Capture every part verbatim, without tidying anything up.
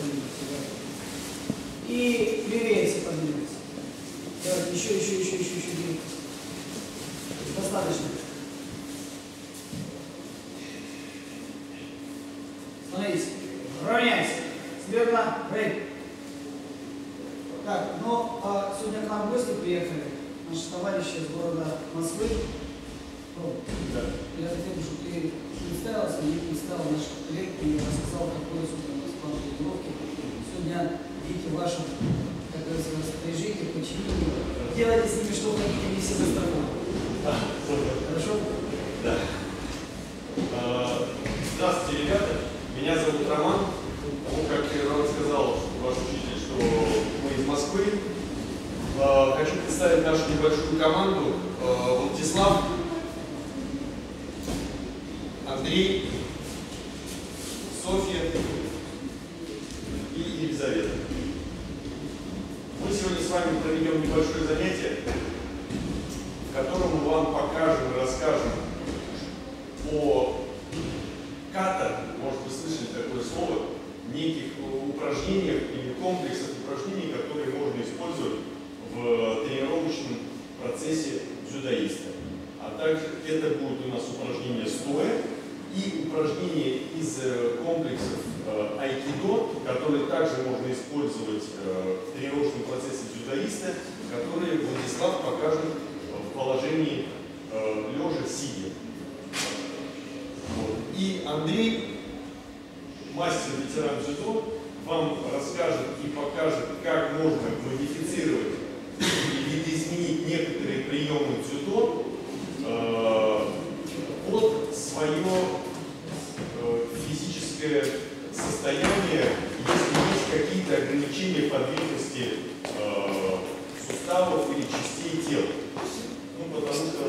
подвинемся. И левее все подвинемся. Давайте еще, еще, еще, еще, еще. Достаточно. Становись. Равняйся. Смирно. Рейд. Так, ну, а сегодня к нам в гости приехали наши товарищи из города Москвы. Да. Я хотел бы, чтобы ты представился и представил наших коллег и рассказал, какой у нас план тренировки. Сегодня дети в вашем, как говорится, распоряжении, подчинении. Делайте с ними что хотите, не все застрахованы. Да, Хорошо? Да. Здравствуйте, ребята. Меня зовут Роман. Ну, как Роман сказал, ваш учитель, что мы из Москвы. Хочу представить нашу небольшую команду. Владислав, Андрей, Софья и Елизавета. Мы сегодня с вами проведем небольшое занятие, в котором мы вам покажем и расскажем о ката, может быть, слышали такое слово, неких упражнениях или комплексах упражнений, которые можно использовать в тренировочном процессе дзюдоиста. А также это будут у нас упражнения стоя и упражнения из комплексов айкидо, которые также можно использовать в тренировочном процессе дзюдоиста, которые Владислав покажет в положении лежа, сидя. Вот. И Андрей, мастер-ветеран дзюдо, вам расскажет и покажет, как можно модифицировать и видоизменить некоторые приемы дзюдо э, под свое э, физическое состояние, если есть какие-то ограничения подвижности э, суставов или частей тела. Ну, потому что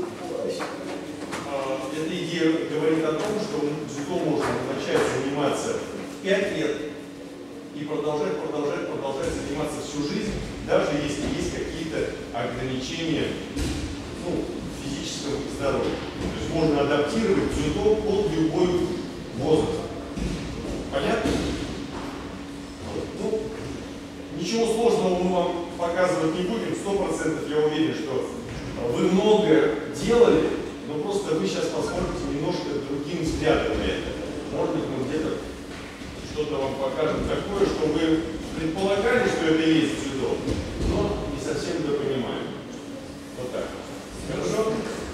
э, эта идея говорит о том, что дзюдо можно начать заниматься пять лет и продолжать, продолжать, продолжать заниматься всю жизнь, даже если есть какие-то ограничения, ну, физического здоровья. То есть можно адаптировать дзюдо под любой возраст. Понятно? Ну, ничего сложного мы вам показывать не будем. Сто процентов я уверен, что вы много делали, но просто вы сейчас посмотрите немножко другим взглядом на это. Может быть, мы где-то что-то вам покажем такое, что вы предполагали, что это и есть дзюдо, но не совсем допонимаем. Вот так. Хорошо?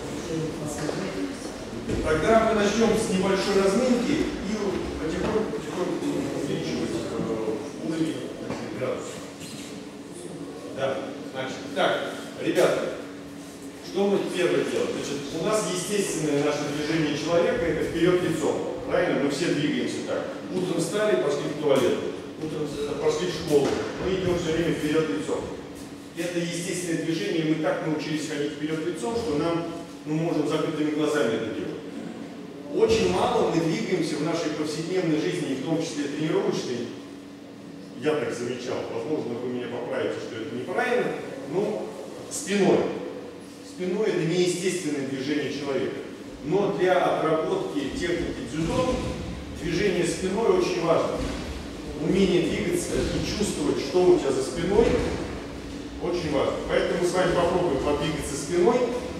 Тогда мы начнем с небольшой разминки и потихоньку-потихоньку увеличивать э, уровень градусов. Да, значит, так, ребята, что мы первое делаем? Значит, у нас естественное наше движение человека — это вперед лицом. Правильно? Мы все двигаемся так. Утром встали, пошли в туалет. Утром пошли в школу. Мы идем все время вперед лицом. Это естественное движение, мы так научились ходить вперед лицом, что нам, мы можем закрытыми глазами это делать. Очень мало мы двигаемся в нашей повседневной жизни, и в том числе тренировочной. Я так замечал. Возможно, вы меня поправите, что это неправильно. Но спиной. Спиной — это неестественное движение человека. Но для отработки техники дзюдо движение спиной очень важно. Умение двигаться и чувствовать, что у тебя за спиной, очень важно. Поэтому мы с вами попробуем подвигаться спиной.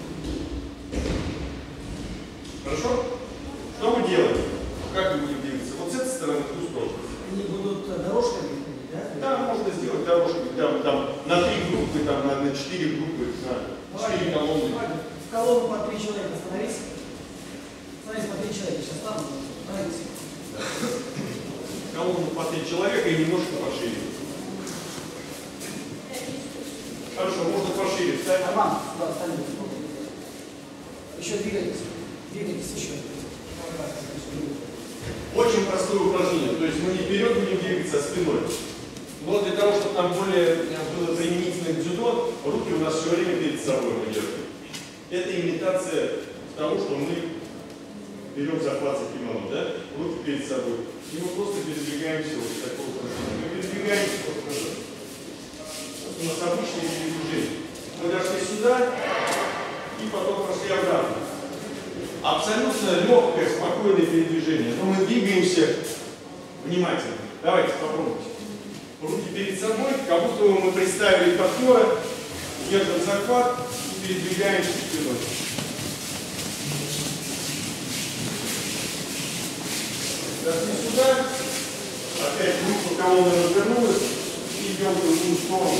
Хорошо? Что мы делаем? Как мы будем двигаться? Вот с этой стороны, в ту сторону. Они будут дорожками ходить, да? Да, можно сделать дорожками. Там, там, на три группы, там, на, на четыре группы, на четыре колонны. В колонну по три человека становись. Становись по три человека. Сейчас там становись. Колонну по три человека и немножко пошире. Хорошо, можно пошире встать. Роман, сюда встань. Еще двигайтесь. Двигайтесь еще. Очень простое упражнение. То есть мы не вперед будем двигаться, а спиной. Но для того, чтобы нам более было применительно к дзюдо, руки у нас все время перед собой мы держим. Это имитация того, что мы берем захват за кимоно, да? Руки перед собой. И мы просто передвигаемся вот в такое упражнение. Мы передвигаемся вот назад. Вот у нас обычное передвижение. Мы дошли сюда и потом пошли обратно. Абсолютно легкое, спокойное передвижение. Но мы двигаемся Внимательно. Давайте попробуйте. Руки перед собой, как будто мы представили партнера, держим захват и передвигаемся спиной. Дошли сюда. Опять руку колонна развернулась и идем в другую сторону.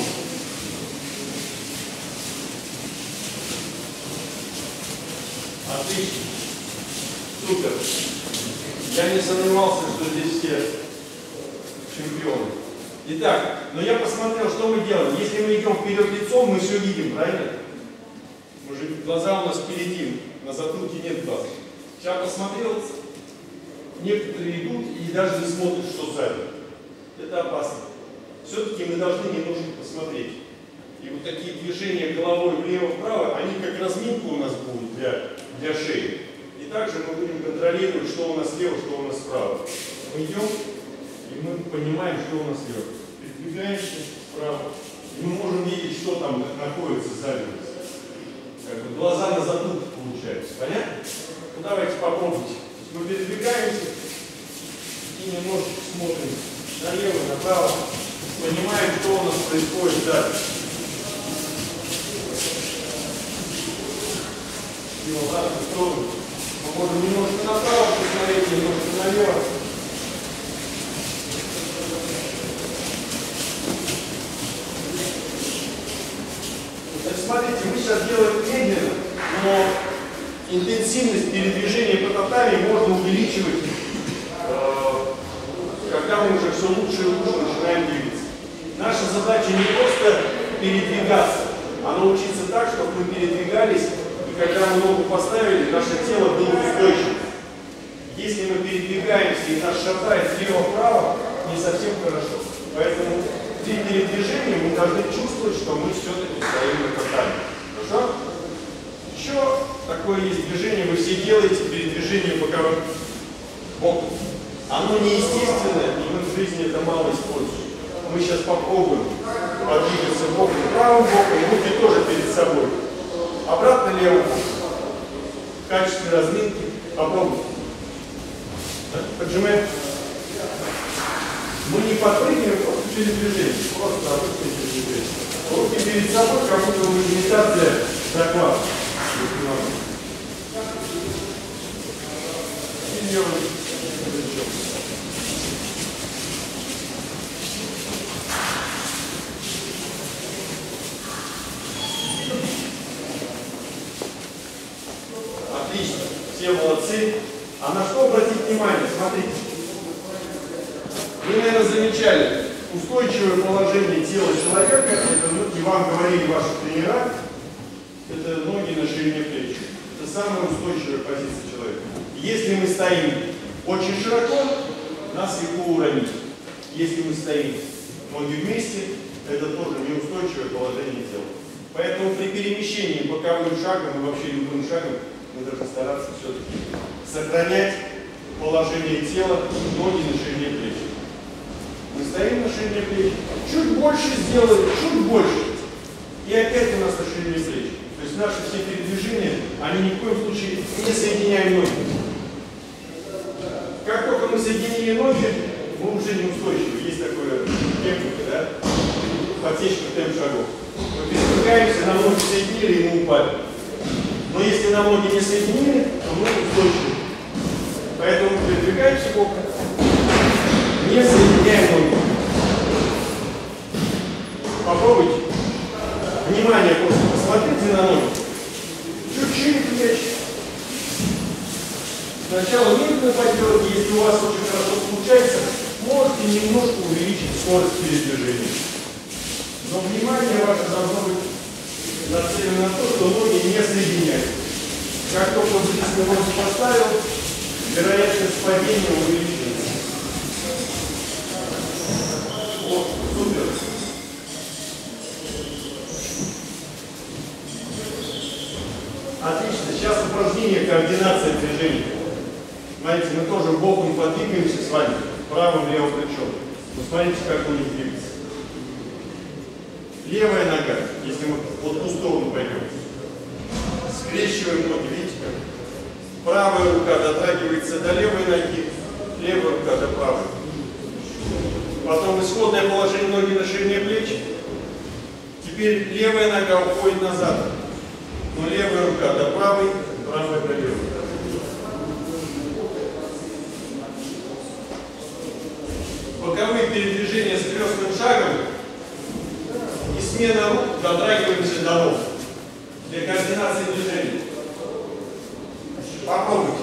Отлично. Супер. Я не сомневался, что здесь все чемпионы. Итак, но я посмотрел, что мы делаем. Если мы идем вперед лицом, мы все видим, правильно? Мы же, глаза у нас впереди, на затылке нет глаз. Сейчас посмотрел, некоторые идут и даже не смотрят, что сзади. Это опасно. Все-таки мы должны немножко посмотреть. И вот такие движения головой влево-вправо, они как разминка у нас будут для, для шеи. И также мы будем контролировать, что у нас слева, что у нас справа. Мы идем, и мы понимаем, что у нас слева. Передвигаемся вправо, и мы можем видеть, что там находится сзади нас. Как бы глаза на затылке получаются. Понятно? Ну давайте попробуйте. Мы передвигаемся и немножко смотрим налево, направо. Понимаем, что у нас происходит дальше. И в разные стороны. Мы можем немножко направо посмотреть, немножко налево. Значит, смотрите, мы сейчас делаем медленно, но интенсивность передвижения по татами можно увеличивать, когда мы уже все лучше и лучше начинаем двигаться. Наша задача не просто передвигаться, а научиться так, чтобы мы передвигались, и когда мы ногу поставили, наше тело было устойчиво. Если мы передвигаемся и нас шатает влево-вправо, не совсем хорошо. Поэтому при передвижении мы должны чувствовать, что мы все-таки стоим на татами. Хорошо? Еще такое есть движение, вы все делаете, передвижение боковым боком. Оно неестественное, и мы в жизни это мало используем. Мы сейчас попробуем подвигаться боком, правым боком, руки тоже перед собой. Обратно левым боком. В качестве разминки попробуйте. Поджимаем. Мы не подпрыгиваем, просто передвижение. Просто обычное передвижение. Руки перед собой, как будто бы имитация захвата. И делаем плечом. Отлично. Все молодцы. А на что обратить внимание? Смотрите. Вы, наверное, замечали устойчивое положение тела человека. Это, ну, и вам говорили ваши тренера. Это ноги на ширине плеч. Это самая устойчивая позиция человека. Если мы стоим очень широко, нас легко уронить. Если мы стоим ноги вместе, это тоже неустойчивое положение тела. Поэтому при перемещении боковым шагом и вообще любым шагом мы должны стараться все-таки сохранять положение тела, ноги на ширине плеч. Мы стоим на ширине плеч, чуть больше сделаем, чуть больше. И опять у нас на ширине плеч. То есть наши все передвижения, они ни в коем случае не соединяем ноги. Как только мы соединили ноги, мы уже неустойчивы. Есть такая техника, да? Подсечка в темп шагов. Мы передвигаемся, нам ноги соединили, и мы упали. Но если нам ноги не соединили, то мы устойчивы. Поэтому мы передвигаемся боком, не соединяем ноги. Попробуйте. Внимание, просто посмотрите на ноги. Чуть-чуть плечи. Сначала медленно пойдете, если у вас очень хорошо получается, можете немножко увеличить скорость передвижения. Но внимание ваше должно быть нацелено на то, что ноги не соединяются. Как только вы здесь ноги поставил, вероятность падения увеличивается. Вот, супер. Отлично. Сейчас упражнение координация движений. Смотрите, мы тоже боком подвигаемся с вами, правым левым плечом. Но смотрите, как у них двигается. Левая нога, если мы вот в ту сторону пойдем. Скрещиваем ноги, видите как? Правая рука дотрагивается до левой ноги, левая рука до правой. Потом исходное положение, ноги на ширине плеч. Теперь левая нога уходит назад. Но левая рука до правой, правая до левой. Боковые передвижения с крестным шагом и смена рук, дотрагиваемся до ног. Для координации движений. Попробуйте.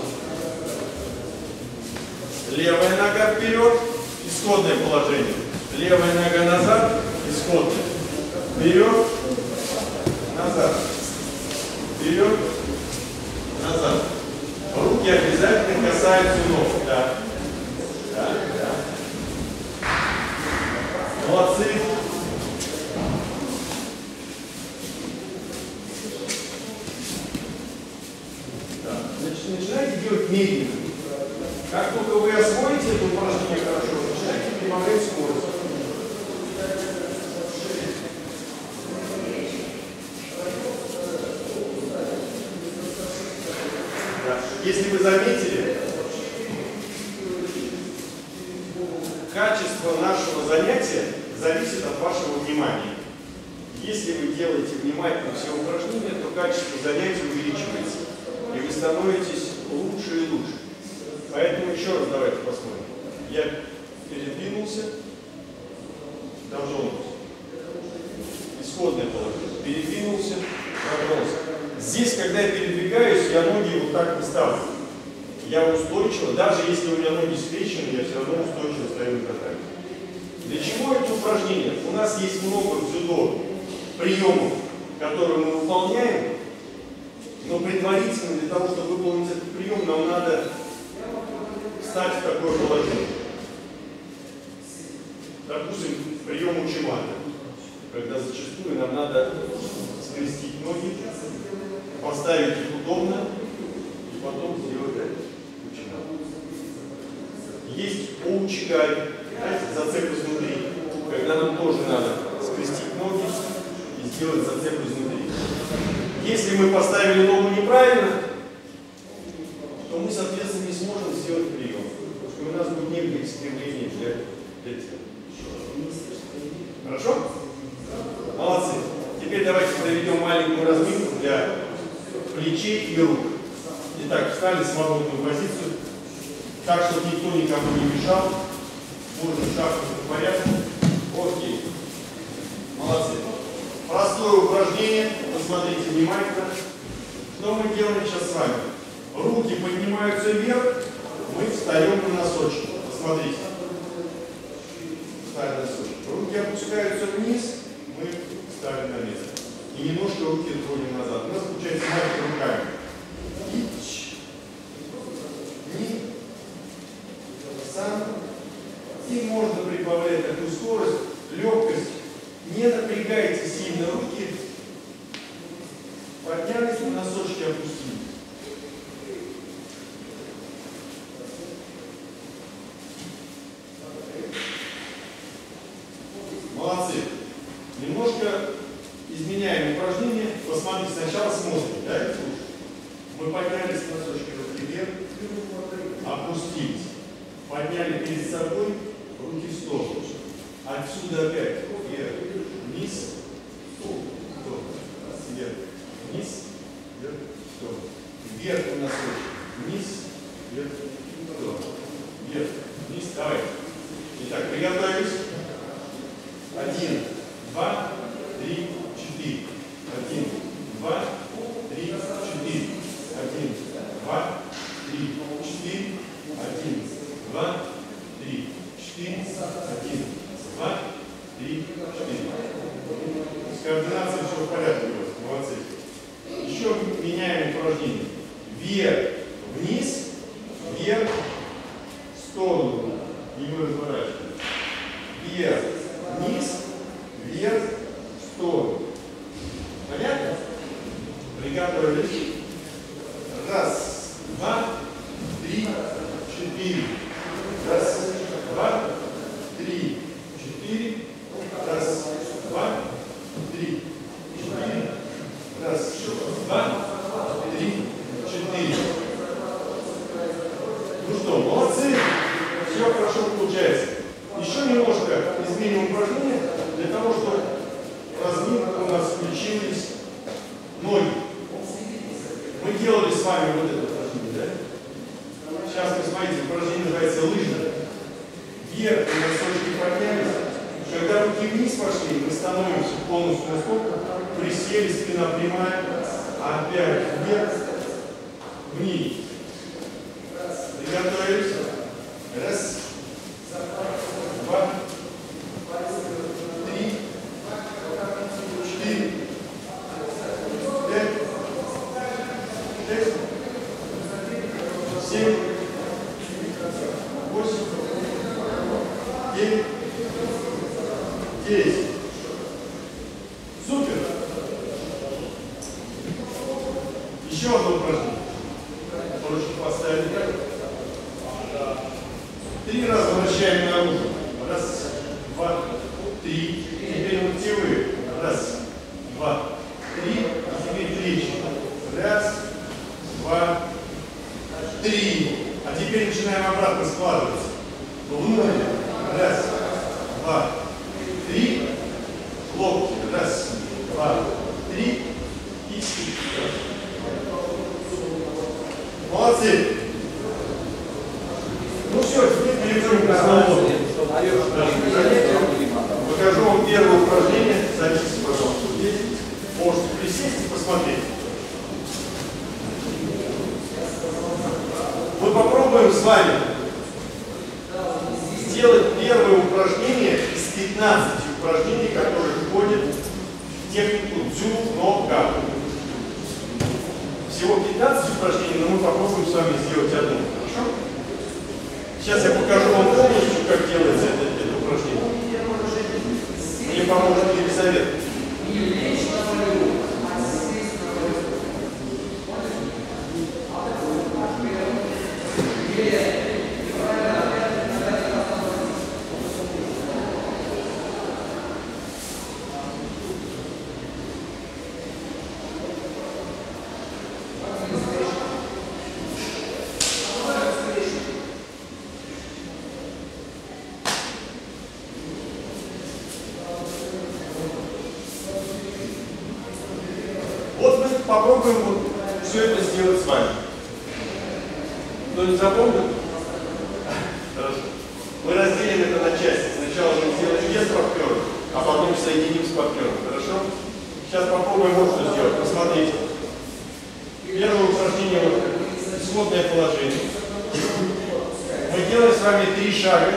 Левая нога вперед, исходное положение. Левая нога назад, исходное. Вперед, назад. Вперед, назад. Руки обязательно касаются ног. Да. Да, да. Молодцы. Да. Значит, начинайте делать медленно. Как только вы освоите это упражнение хорошо, начинайте прибавлять скорость. Если вы заметили, качество нашего занятия зависит от вашего внимания. Если вы делаете внимательно все упражнения, то качество занятия увеличивается, и вы становитесь лучше и лучше. Поэтому еще раз давайте посмотрим. Я передвинулся, дожался. Исходное положение. Передвинулся, дожался. Здесь, когда я передвигаюсь, я ноги вот так не ставлю. Я устойчиво, даже если у меня ноги скрещены, я все равно устойчиво стою на татами. Для чего это упражнение? У нас есть много в дзюдо приемов, которые мы выполняем, но предварительно для того, чтобы выполнить этот прием, нам надо встать в такое положение. Допустим, прием учимата, когда зачастую нам надо скрестить ноги, поставить их удобно и потом сделать это. Есть оучигай, зацеп изнутри, когда нам тоже надо скрестить ноги и сделать зацеп изнутри. Если мы поставили ногу неправильно, то мы, соответственно, не сможем сделать прием. Потому что у нас будет некое искривление для, для тела. Хорошо? Молодцы. Теперь давайте проведем маленькую разминку для плечей и рук. Итак, встали в свободную позицию, так, чтобы никто никому не мешал. Можно шахматный порядок. Окей. Молодцы. Простое упражнение. Посмотрите внимательно. Что мы делаем сейчас с вами? Руки поднимаются вверх, мы встаем на носочки. Посмотрите. Встали на носочки. Руки опускаются вниз, мы ставим на место. И немножко руки отводим назад. У нас получается махать руками. Ич. Ни. Сам. И можно прибавлять такую скорость, легкость. Не напрягайте сильно руки. Поднялись, на носочки опустили. Молодцы. Немножко изменяем упражнение. Посмотрите, сначала смотрим, да? Мы поднялись на носочки руки вверх, опустились. Подняли перед собой, руки в сторону. Отсюда опять вверх, вниз, вверх, вверх, вниз, вверх, сторону. Вверх на носочки, вниз, вверх, сторону. Вверх, вниз, давай. Итак, приготовились. Один, два, три, четыре. Один, два, три, четыре. Один, два, три, четыре. Один, два, три, четыре. Один, два, три, четыре. С координацией все в порядке у вас. Молодцы. Еще меняем упражнение. Вверх, вниз, вверх, в сторону. И мы разворачиваем. Вверх, вниз, вверх, в сторону. Понятно? Приготовились. Раз, два, три, четыре. Раз, два, три, четыре. Раз, два, три, четыре. Раз, два, три, четыре. Ну что, молодцы. Все хорошо получается. Еще немножко сделали с вами вот это упражнение, да? Сейчас вы смотрите, упражнение называется лыжное. Вверх и носочки поднялись. Когда руки вниз пошли, мы становимся полностью на стопу, присели, спина прямая, опять вверх, вниз. Приготовились. Раз, два, три, четыре, пять, шесть, семь, восемь, девять, десять. Супер. Еще одно упражнение. Ручки поставили так. Три раза вращаем наружу. Раз, два, три. Теперь локтевые. Раз, два, три. И теперь плечи. Раз, два, три. А теперь начинаем обратно складываться. Внутрь. Раз, два, три. Локти. Раз, два, три. И вперед. Молодцы. Ну все, теперь перейдем к основному. Покажу вам первое упражнение. Садитесь, пожалуйста, здесь. Можете присесть и посмотреть. Мы попробуем с вами сделать первое упражнение из пятнадцати упражнений, которые входят в технику дзю-но-га. Всего пятнадцать упражнений, но мы попробуем с вами сделать одно. Хорошо? Сейчас я покажу вам полностью, как делается это, это упражнение. Мне поможет Елизавета. Попробуем вот все это сделать с вами. Кто-нибудь запомнил? Хорошо. Мы разделим это на части. Сначала мы сделаем без партнеров, а потом соединим с партнером. Хорошо? Сейчас попробуем вот что сделать. Посмотрите. Первое упражнение вот исходное положение. Мы делаем с вами три шага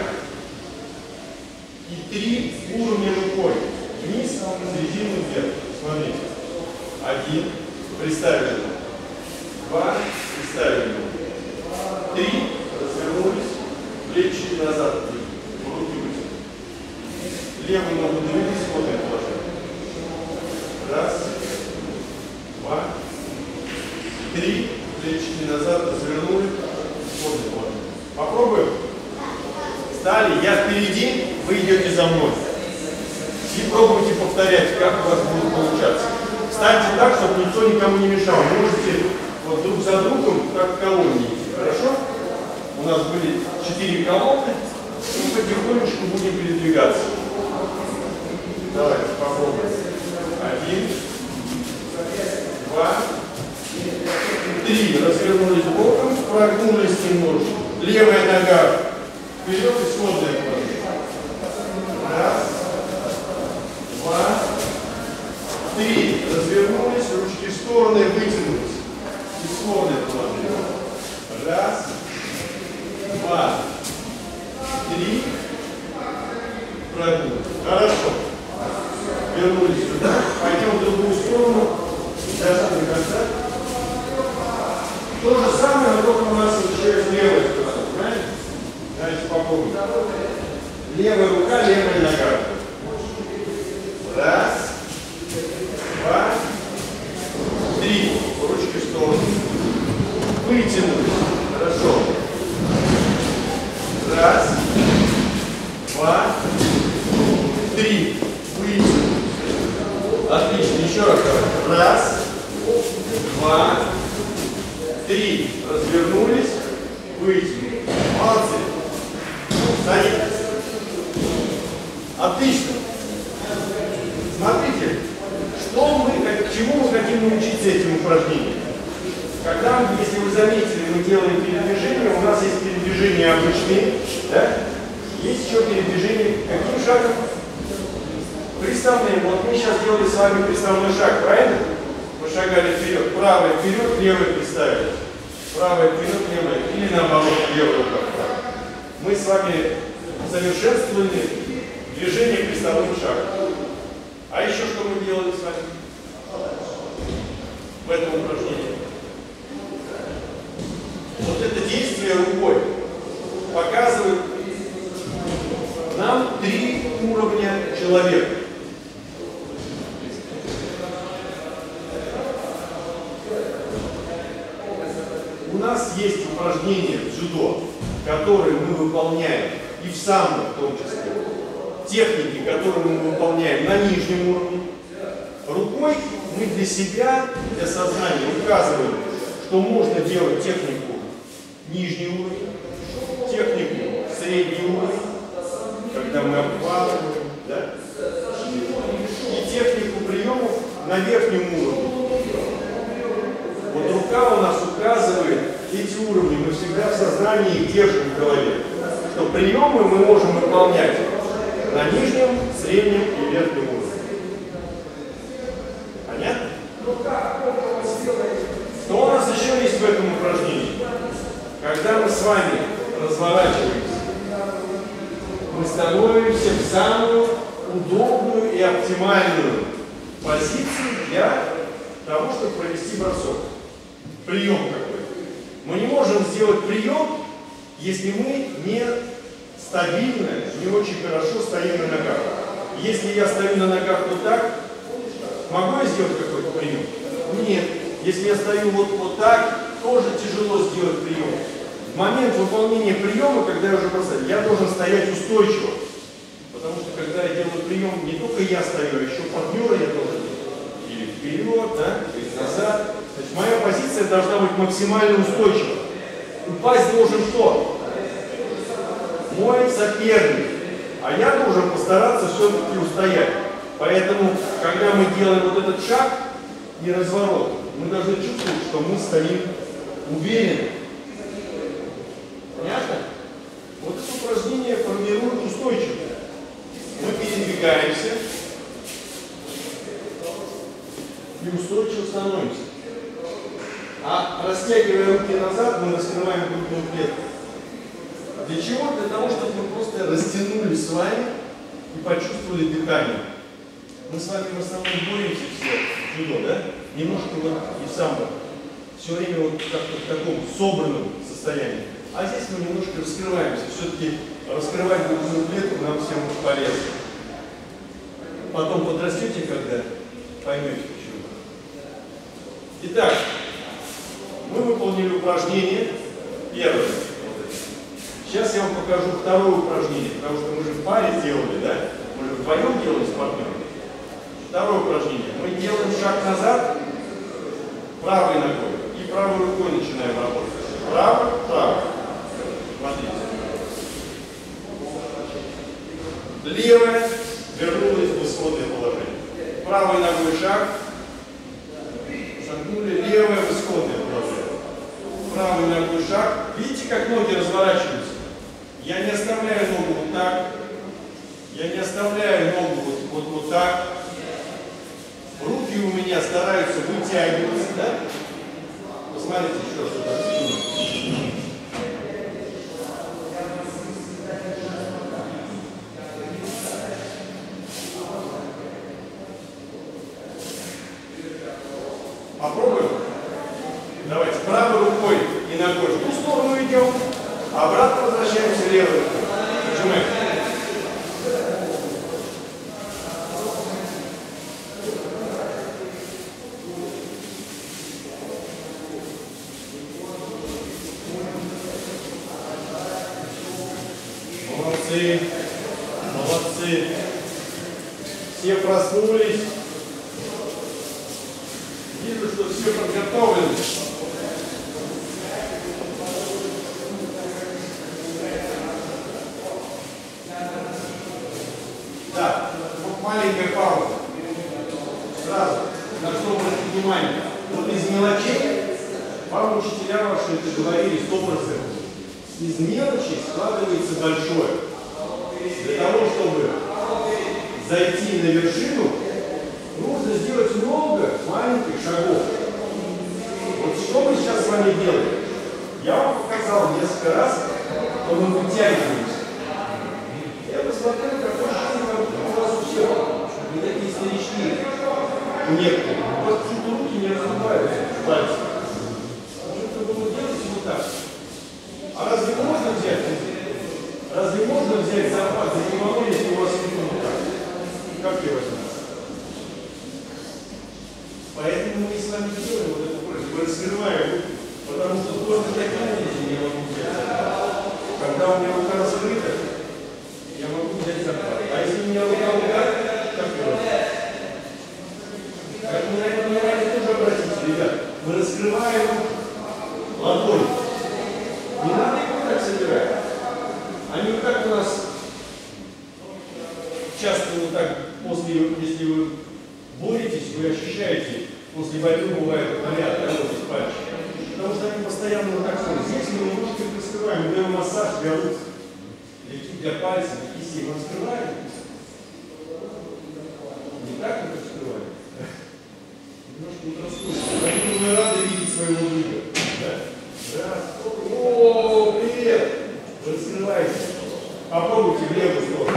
и три уровня рукой. Вниз, середину, вверх. Смотрите. Один. Приставили. Два. Приставили. Три. Развернулись. Плечи назад. Руки вытянули. Левую ногу двинули. Исходное положение. Раз. Два. Три. Плечи назад. Развернули. Исходное положение. Попробуем. Встали. Я впереди. Вы идете за мной. И пробуйте повторять, как у вас будет получаться. Встаньте так, чтобы никто никому не мешал. Вы можете вот друг за другом, как в колонне идти. Хорошо? У нас были четыре колонны. И потихонечку будем передвигаться. Давайте попробуем. Один. Два. Три. Развернулись боком. Прогнулись немножко. Левая нога вперед. Исходное положение. Раз. Два. Три. Развернулись, ручки в стороны, вытянулись. Исходное положение. Раз. Два. Три. Прогнулись. Хорошо. Вернулись сюда. Пойдем в другую сторону. Сейчас до конца. То же самое, но только у нас еще с левой стороны. Понимаете? Давайте попробуем. Левая рука, левая нога. Раз. Два. Три. Ручки в сторону. Вытянулись. Хорошо. Раз. Два. Три. Вытянулись. Отлично. Еще раз. Раз. Два. Три. Развернулись. Вытянулись. Молодцы. Садитесь. Отлично. Смотрите. Что мы, к чему мы хотим научиться этим упражнением? Когда, если вы заметили, мы делаем передвижение, у нас есть передвижения обычные, да? Есть еще передвижение каким шагом? Приставные. Вот мы сейчас делали с вами приставной шаг, правильно? Мы шагали вперед, правое вперед, левое приставили. Правое вперед, левое. Или наоборот, левое рукой. Мы с вами совершенствовали движение приставным шагом. А еще что мы делали с вами в этом упражнении? Вот это действие рукой показывает нам три уровня человека. У нас есть упражнения в дзюдо, которые мы выполняем, и в самбо в том числе. Техники, которые мы выполняем на нижнем уровне. Рукой мы для себя, для сознания указываем, что можно делать технику нижний уровень, технику средний уровень, когда мы обхватываем, да? И технику приемов на верхнем уровне. Вот рука у нас указывает эти уровни, мы всегда в сознании их держим в голове, что приемы мы можем выполнять на нижнем, среднем и верхнем уровне. Понятно? Что у нас еще есть в этом упражнении? Когда мы с вами разворачиваемся, мы становимся в самую удобную и оптимальную позицию для того, чтобы провести бросок. Прием какой? Мы не можем сделать прием, если мы не стабильно, не очень хорошо стоим на ногах. Если я стою на ногах вот так, могу я сделать какой-то прием? Нет. Если я стою вот, вот так, тоже тяжело сделать прием. В момент выполнения приема, когда я уже бросаю, я должен стоять устойчиво. Потому что когда я делаю прием, не только я стою, а еще партнера я должен делать. Или вперед, да, или назад. Значит, моя позиция должна быть максимально устойчива. Упасть должен кто? Мой соперник. А я должен постараться все-таки устоять. Поэтому, когда мы делаем вот этот шаг и разворот, мы должны чувствовать, что мы стоим уверенно. Понятно? Вот это упражнение формирует устойчивость. Мы передвигаемся и устойчиво становимся. А растягивая руки назад, мы раскрываем грудную клетку. Для чего? Для того, чтобы мы просто растянулись с вами и почувствовали дыхание. Мы с вами в основном боремся все в дзюдо, да? Немножко вот и в самбо. Все время вот как-то в таком собранном состоянии. А здесь мы немножко раскрываемся. Все-таки раскрывать грудную клетку нам всем полезно. Потом подрастете, когда поймете почему. Итак, мы выполнили упражнение первое. Сейчас я вам покажу второе упражнение, потому что мы же в паре сделали, да? Мы же вдвоем делали с партнером. Второе упражнение. Мы делаем шаг назад правой ногой и правой рукой начинаем работать. Право, право. Смотрите. Левая вернулась в исходное положение. Правой ногой шаг. Шагнули. Левая в исходное положение. Правой ногой шаг. Видите, как ноги разворачиваются? Я не оставляю ногу вот так. Я не оставляю ногу вот, вот, вот так. Руки у меня стараются вытягиваться, да? Посмотрите еще что-то. Попробуем? Давайте правой рукой и ногой в ту сторону идем, обратно возвращаемся левой рукой. Нажимаем. Молодцы, молодцы. Все проснулись. Вижу, что все подготовлены. Да, вот маленькая пауза. Сразу, на что обратить внимание. Вот из мелочей Вам учителя ваши это говорили сто процентов. Из мелочи складывается большое. Для того, чтобы зайти на вершину, нужно сделать много маленьких шагов. Вот что мы сейчас с вами делаем? Я вам показал несколько раз, что мы вытягиваемся. Я посмотрел, какой ощущение, как у вас у всех. Вы такие старички. Некоторые. У вас почему-то руки не разрубаются. Пальцы. Может, вы делаете вот так. А разве можно взять? Разве можно взять запас? Я не могу, если у вас не вот так. Как я возьму? Поэтому мы с вами делаем вот эту просьбу. Мы раскрываем руки. Потому что только такие вещи я могу взять. Когда у меня рука раскрыта, я могу взять запас. А если у меня рука ударит, как я возьму? Поэтому на это надо тоже обратиться, ребят. Мы раскрываем ладонь. Не надо их вот так собирать. Они вот так у нас часто вот так, после, если вы боретесь, вы ощущаете, после борьбы бывает болят, да, вот здесь пальчики. Потому что они постоянно вот так ходят. Здесь мы немножко их раскрываем, мы даем массаж для рук, для пальцев, для кистей. Мы раскрываем. Не так мы раскрываем. Немножко вот раскрываем. Поэтому мы рады видеть своего друга. Да? Раз. О, привет! Раскрывайте. Попробуйте в левую сторону.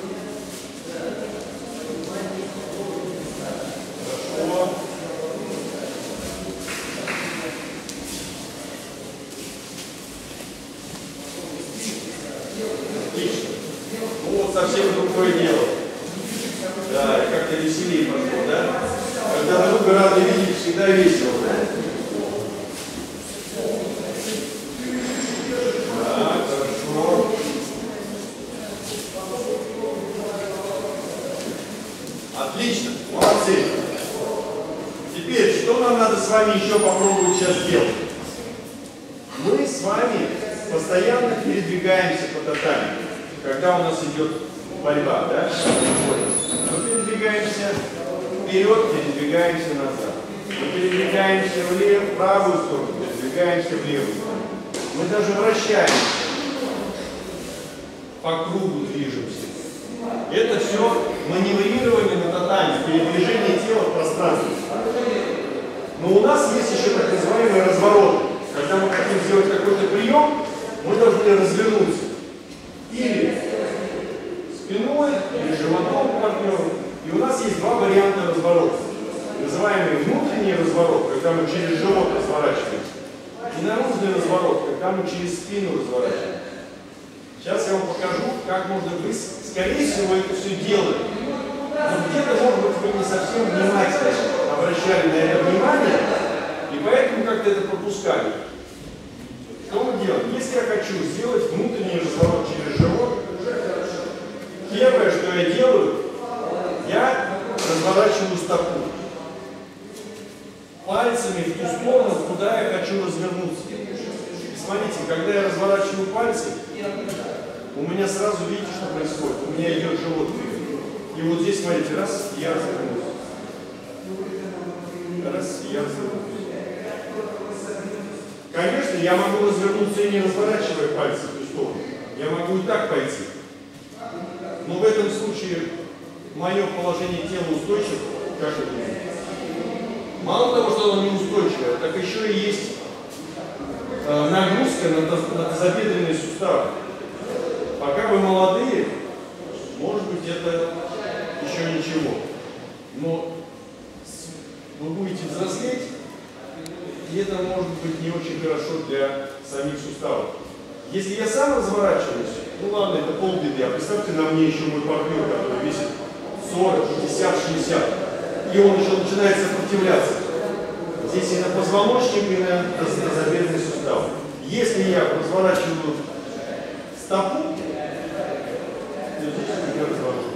Хорошо. Отлично. Ну вот совсем другое дело. Да, как-то веселее пошло, да? Когда друга рады видеть, всегда весело, да? Отлично, молодцы. Теперь, что нам надо с вами еще попробовать сейчас сделать? Мы с вами постоянно передвигаемся по татами, когда у нас идет борьба, да? Мы передвигаемся вперед, передвигаемся назад. Мы передвигаемся влево, в правую сторону, передвигаемся в левую сторону. Мы даже вращаемся, по кругу движемся. Это все маневрирование на татами, передвижение тела в пространстве. Но у нас есть еще так называемые развороты. Когда мы хотим сделать какой-то прием, мы должны развернуться. Или спиной, или животом к партнеру. И у нас есть два варианта разворота. Называемый внутренний разворот, когда мы через живот разворачиваемся. И наружный разворот, когда мы через спину разворачиваемся. Сейчас я вам покажу, как можно быстро. Скорее всего, это все делаем. Но где-то, может быть, вы не совсем внимательно обращали на это внимание, и поэтому как-то это пропускали. Что мы делаем? Если я хочу сделать внутренний разворот через живот, первое, что я делаю, я разворачиваю стопу. Пальцами в ту сторону, куда я хочу развернуться. Смотрите, когда я разворачиваю пальцы, у меня сразу, видите, что происходит? У меня идет живот. И вот здесь, смотрите, раз, я развернулся. Раз, я развернулся. Конечно, я могу развернуться и не разворачивая пальцы в ту сторону. Я могу и так пойти. Но в этом случае мое положение тела устойчиво. Как это? Мало того, что оно неустойчивое, так еще и есть э, нагрузка на, на тазобедренные суставы. Пока вы молодые, может быть, это еще ничего. Но вы будете взрослеть, и это может быть не очень хорошо для самих суставов. Если я сам разворачиваюсь, ну ладно, это полбеды. А представьте, на мне еще мой партнер, который весит сорок, пятьдесят, шестьдесят. И он еще начинает сопротивляться. Здесь и на позвоночник, и на тазобедренный сустав. Если я разворачиваю стопу, я разворачиваю.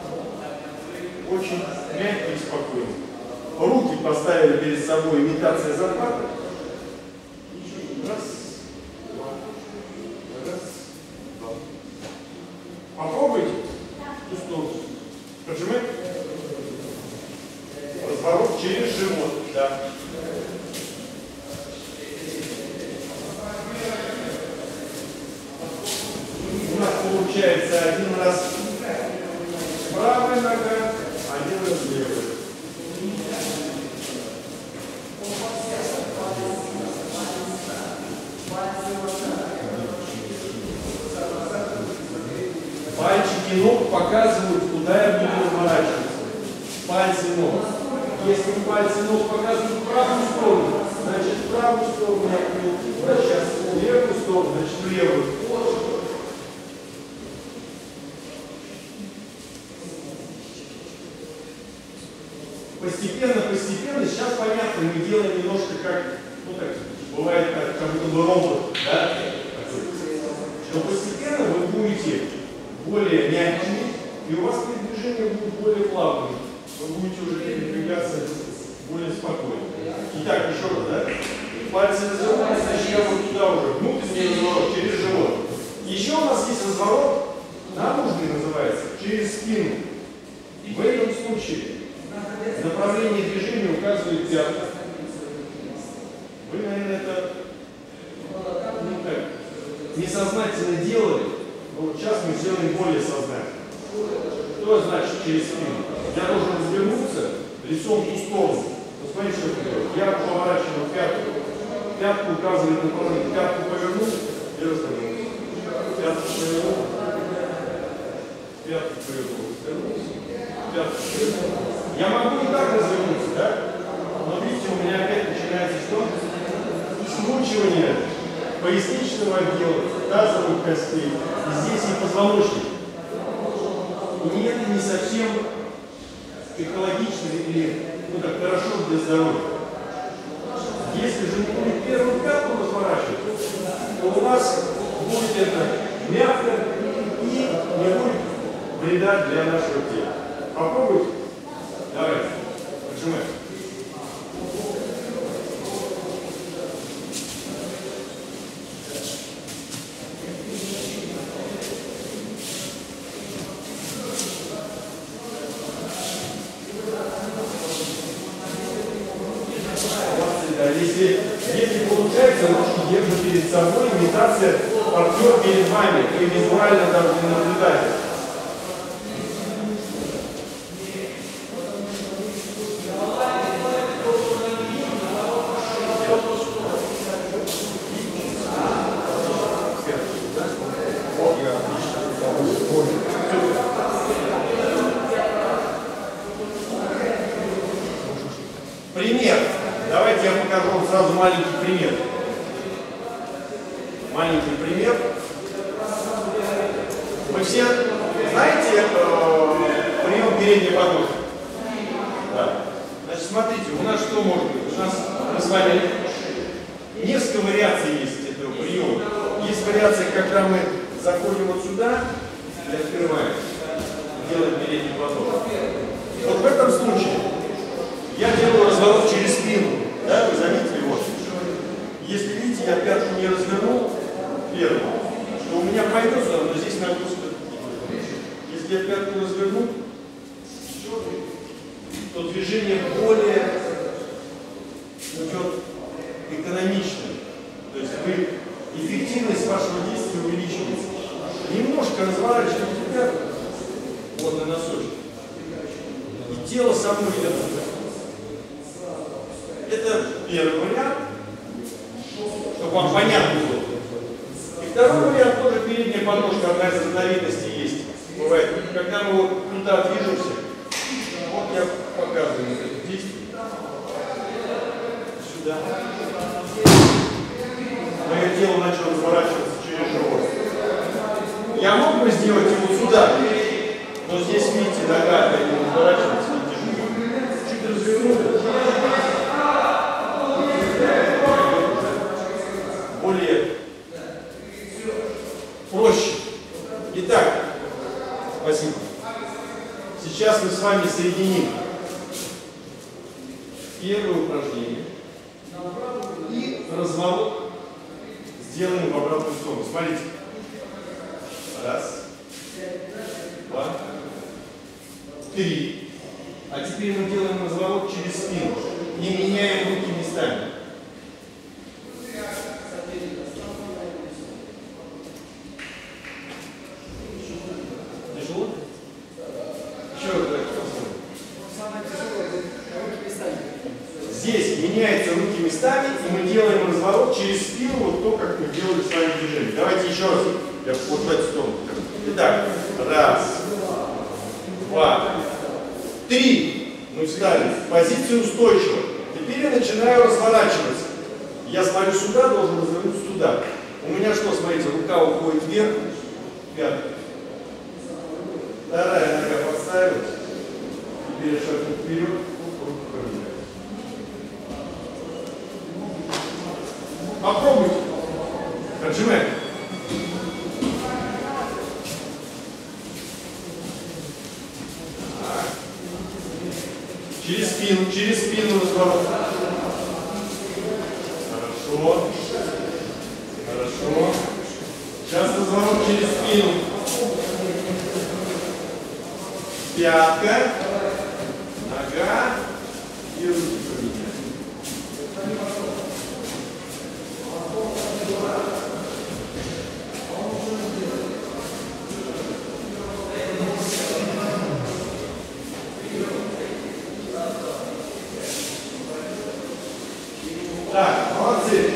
Очень мягко и спокойно. Руки поставили перед собой, имитация захвата. Раз, два, раз, два. Попробуйте. В ту сторону. Поджимай. Разворот через живот. Да. правая нога, а левая левая. Пальчики ног показывают, куда я буду разворачиваться. Пальцы ног. Если пальцы ног показывают в правую сторону, значит в правую сторону я буду вращаться, в левую сторону, значит в левую. Постепенно, постепенно, сейчас понятно, мы делаем немножко как, ну так, бывает как, как будто бы робот, да? Но постепенно вы будете более мягкими, и у вас передвижения будут более плавными. Вы будете уже передвигаться более спокойно. Итак, еще раз, да? Пальцы развернулись, значит, я вот туда уже, внутренний разворот, через живот. Еще у нас есть разворот, наружный называется, через спину. В этом случае направление движения указывает пятка. Вы, наверное, это ну, так, несознательно делали, но вот сейчас мы сделаем более сознательно. Что значит через спину? Я должен развернуться лицом в ту сторону. Посмотрите, что это делает. Я поворачиваю пятку. Пятку указывает направление. Пятку повернул и развернулся. Пятку повернул. Пятку повернул. Пятку повернул. Я могу и так развернуться, да? Но видите, у меня опять начинается что? Скручивание поясничного отдела, тазовых костей. И здесь и позвоночник. И это не совсем экологично или ну, так, хорошо для здоровья. Если же не будет первую пятку разворачивать, то у вас будет это мягко и не будет вреда для нашего тела. Попробуйте. Давайте. Прижимай. Если, если получается, ножки держу перед собой, имитация партнер перед вами, вы визуально должны наблюдать. Пример. Давайте я покажу вам сразу маленький пример. Маленький пример. Вы все знаете э, прием передней подушки? Да. Значит, смотрите, у нас что может быть? У нас мы с вами несколько вариаций есть этого приема. Есть вариация, когда мы заходим вот сюда и открываем, делаем переднюю подушку. Вот в этом случае я делаю разворот через спину. Да, вы заметили вот. Если видите, я пятку не развернул первую, то у меня пойдет сюда, но здесь нагрузка. Если я пятку разверну, то движение более идет экономично. То есть вы, эффективность вашего действия увеличивается. Немножко разворачиваете пятку, вот на носочек. И тело само идет сюда. Это первый вариант, чтобы вам понятно было. И второй вариант, тоже передняя подножка, одна из разновидностей есть. Бывает, когда мы вот туда движемся, вот я показываю это действие. Сюда. Мое тело начало разворачиваться через живот. Я мог бы сделать его сюда, но здесь, видите, нога опять не разворачивается, не тяжело. Чуть развернул. Более проще. Итак, спасибо. Сейчас мы с вами соединим первое упражнение и разворот сделаем в обратную сторону. Смотрите. Раз, два, три. А теперь мы делаем разворот через спину и меняем руки местами. Тяжело? Еще раз. здесь меняются руки местами, и мы делаем разворот через спину, вот то, как мы делали с вами движение. Давайте еще раз. Я вот в эту сторону. Итак, раз, два, три. Мы встали. Позиция устойчива. Теперь я начинаю разворачиваться. Я смотрю сюда, должен развернуться туда. У меня что, смотрите, рука уходит вверх, пятка. Вторая нога подставилась. Теперь я шагну вперед, руку поменяю. Попробуйте. Отжимаем. Через спину, через спину разворот. Хорошо. Хорошо. Сейчас разворот через спину. Пятка. Нога. И руки поменяем. Так, молодцы.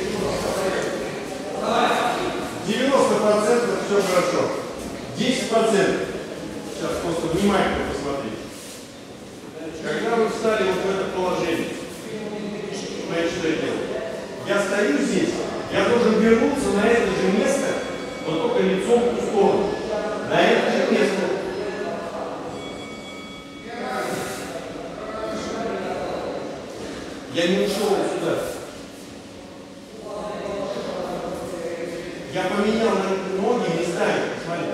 девяносто процентов все хорошо. десять процентов. Сейчас просто внимательно посмотрите. Когда вы встали вот в это положение, знаете, что я делаю? Я стою здесь, я должен вернуться на это же место, но только лицом в ту сторону. На это же место. Я не ушел сюда. Я поменял ноги местами. Смотрите.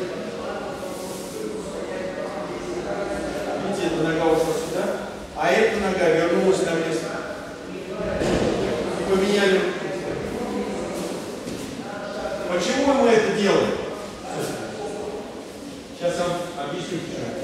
Видите, эта нога ушла сюда, а эта нога вернулась на место. И поменяли. Почему мы это делаем? Сейчас я вам объясню почему.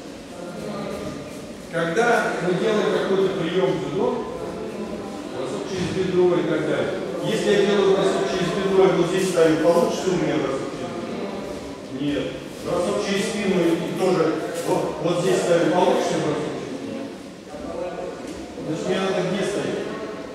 Когда мы делаем какой-то прием дзюдо, бросок через бедро и так далее. Если я делаю бросок через бедро и вот здесь ставлю, получится у меня бросок через бедро? Нет. Бросок через спину и тоже вот, вот здесь ставлю, получится бросок через спину? Значит, мне надо где стоять?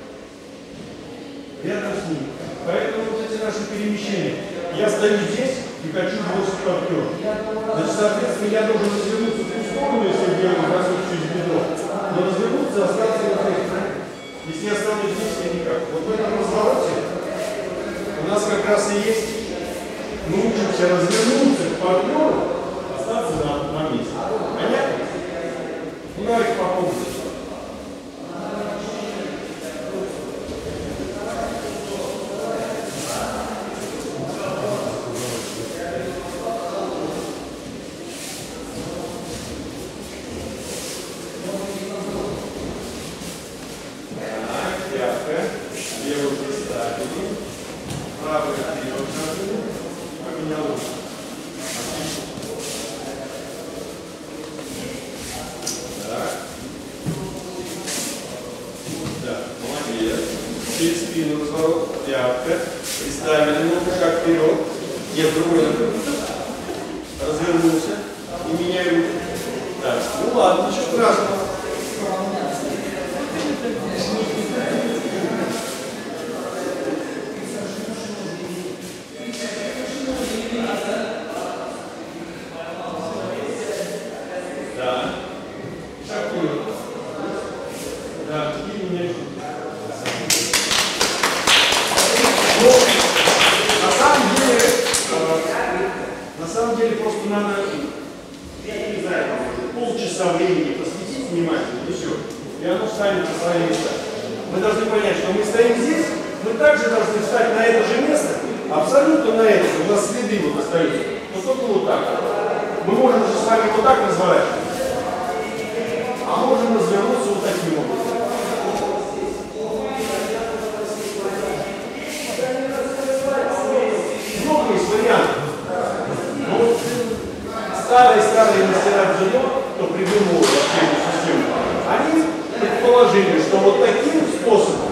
Рядом с ним. Поэтому вот эти наши перемещения. Я стою здесь и хочу бросить партнер. Значит, соответственно, я должен развернуться в ту сторону, если я делаю бросок через бедро. Но развернуться остаться вот здесь. Если я останусь здесь, я никак. Вот в этом развороте у нас как раз и есть, мы учимся развернуться к партнеру, остаться на, на месте. Понятно? Ну, давайте попробуем. Через спину разворот, пятка, приставили ногу, шаг вперед, я другой ногой развернулся и меняю руку. Так, ну ладно, ничего страшного. Да, шаг вперед. Да, и меняю руку. На самом деле, э, на самом деле просто надо, я не знаю, полчаса времени посвятить внимательно, и все. И оно встанет на свои места. Мы должны понять, что мы стоим здесь, мы также должны встать на это же место, абсолютно на это же. У нас следы вот остаются. Но только вот так. Мы можем же с вами вот так разворачивать, а можем развернуться вот таким образом. Много есть вариантов. Ну, старые-старые мастера дзюдо, кто придумал вообще эту систему, они предположили, что вот таким способом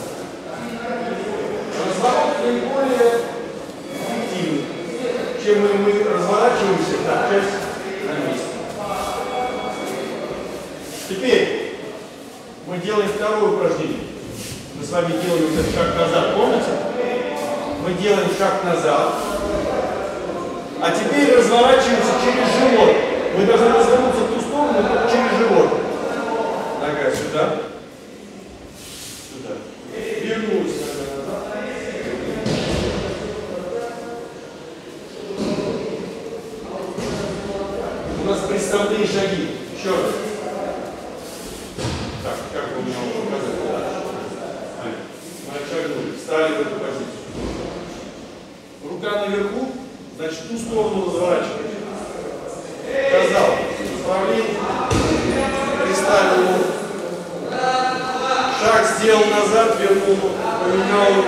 разворот наиболее эффективный, чем мы, мы разворачиваемся, топчась на месте. Теперь мы мы делаем второе упражнение. Мы с вами делали вот этот шаг назад, помните? Мы делаем шаг назад. А теперь разворачиваемся через живот. Мы должны развернуться в ту сторону, но через живот. Нога сюда. Сюда. Вернулись назад. У нас приставные шаги. Еще раз. Так, как вы мне показать? Мы отшагнули, встали в эту позицию. Рука наверху, значит, в ту сторону разворачиваем. Сказал, направление, приставил ногу. Шаг сделал назад, вернул, поменял.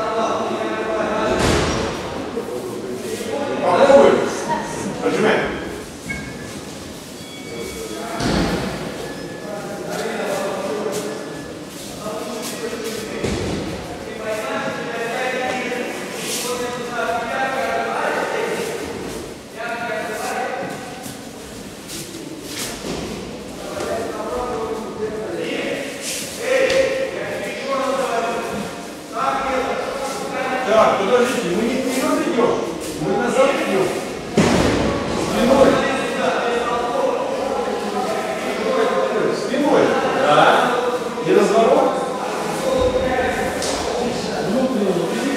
Попробуем. Нажимаем. Так, подождите, мы не вперед идем, мы назад идем. Спиной. Спиной. Да. И разворот. Внутренний.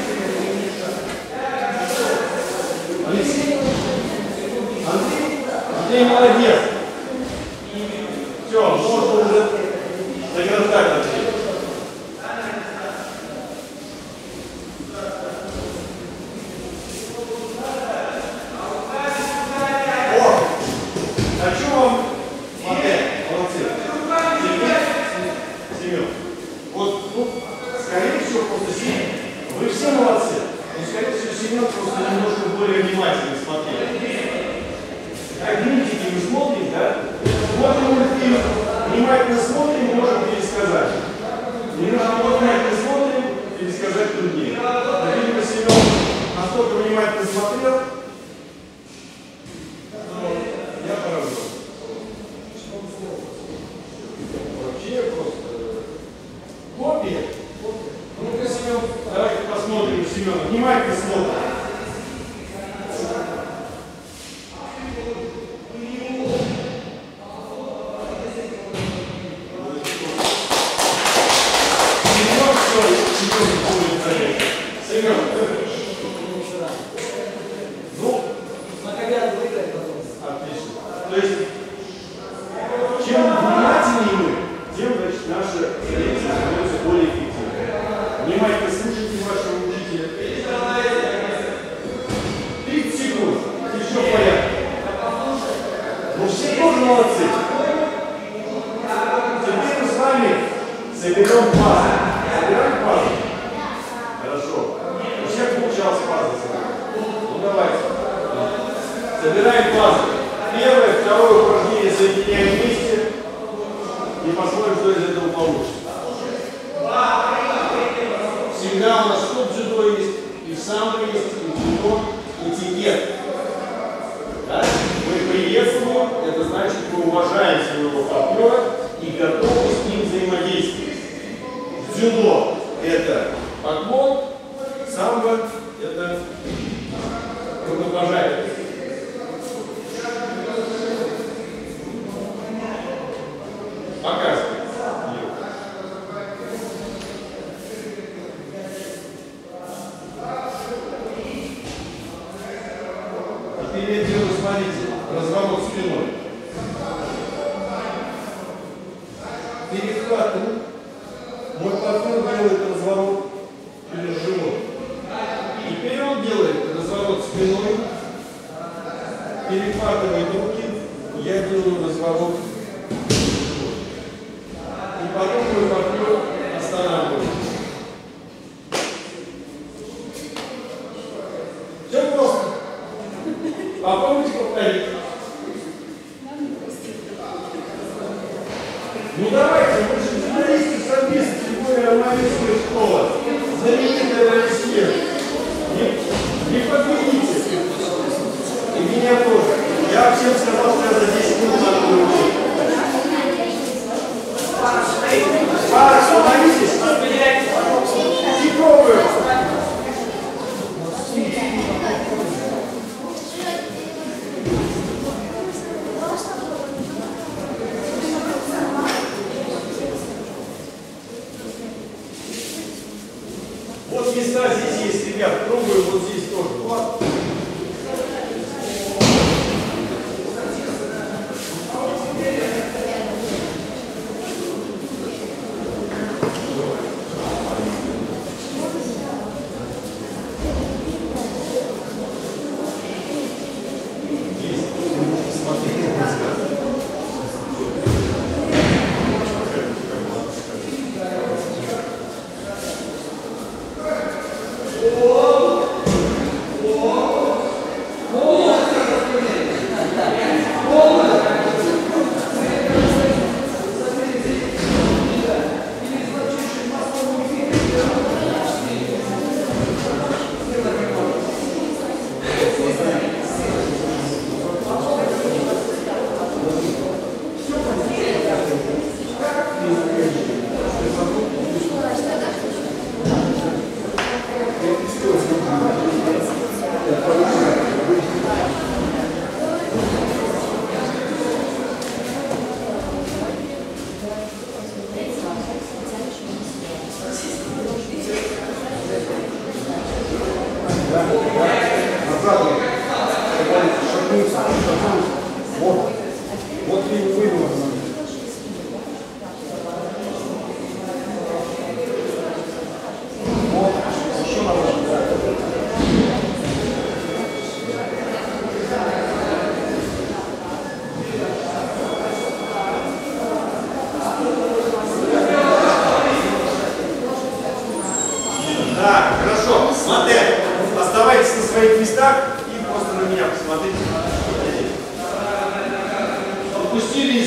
Алексей. Андрей. Андрей молодец. Все, можно уже заграждать Андрей. Вы все молодцы, но, скорее всего, Семен просто немножко более внимательно смотрел. Как мультики мы смотрим, да? Смотрим мультфильм, внимательно смотрим, можем пересказать. Немножко внимательно смотрим, пересказать другие. Но, видимо, Семен настолько внимательно смотрел, но я поражен. Вообще просто копия. Ну-ка, Семен, давайте посмотрим Семена. Внимательно смотрим. Семен, ну, отлично. То есть, чем внимательнее мы, тем, значит, наша лекция становится более эффективной. Внимательно слушайте вашего учителя. тридцать секунд. И все в порядке. Ну все тоже молодцы. Теперь мы с вами соберем пазл. Собираем пазл. Хорошо. У всех получалось пазл. Ну давайте. Собираем пазл. Первое, второе упражнение соединяем вместе. И посмотрим, что из этого получится. Всегда у нас что в дзюдо есть, и в самбо есть, и в дзюдо, этикет. Да? Мы приветствуем, это значит, мы уважаем своего партнера и готовы с ним взаимодействовать. Дзюдо – это поклон, самбо – это рукопожатие. Показывай. Теперь я делаю, смотрите, разворот спиной. Перехватываю. Мой партнер делает разворот через живот. Теперь он делает разворот спиной. Перехватывает руки. Я делаю разворот. И потом мой партнер останавливает. Все просто. Попробуйте повторить. Ну давайте, мы же журналисты совместно, тем более Романевская школа. Знаменитая в России. Не, не подмените. И меня тоже. Я всем сказал, что я за десять минут надо учить.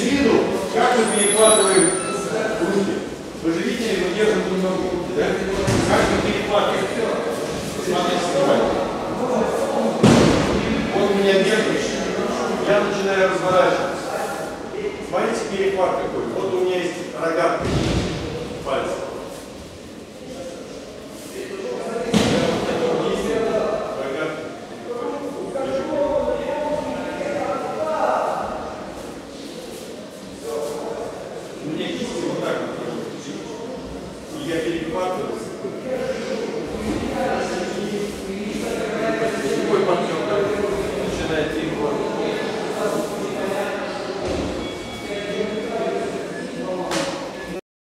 виду, как мы перехватываем руки. Вы же видели, мы держим друг на друга руки, да? Как мы перехватываем? Смотрите, внимательно. Вот у меня держишь, я начинаю разворачиваться. Смотрите, перехват какой. Вот у меня есть рогатка пальца. У меня кисти вот так вот. Я перехватываю.